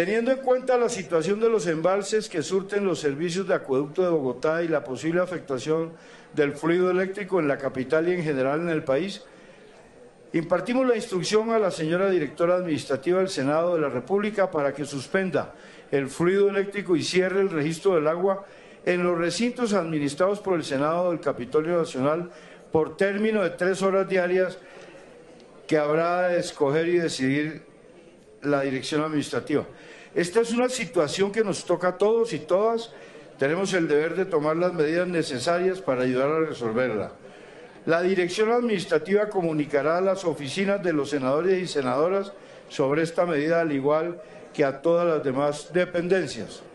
Teniendo en cuenta la situación de los embalses que surten los servicios de acueducto de Bogotá y la posible afectación del fluido eléctrico en la capital y en general en el país, impartimos la instrucción a la señora directora administrativa del Senado de la República para que suspenda el fluido eléctrico y cierre el registro del agua en los recintos administrados por el Senado del Capitolio Nacional por término de 3 horas diarias que habrá de escoger y decidir la dirección administrativa. Esta es una situación que nos toca a todos y todas. Tenemos el deber de tomar las medidas necesarias para ayudar a resolverla. La dirección administrativa comunicará a las oficinas de los senadores y senadoras sobre esta medida, al igual que a todas las demás dependencias.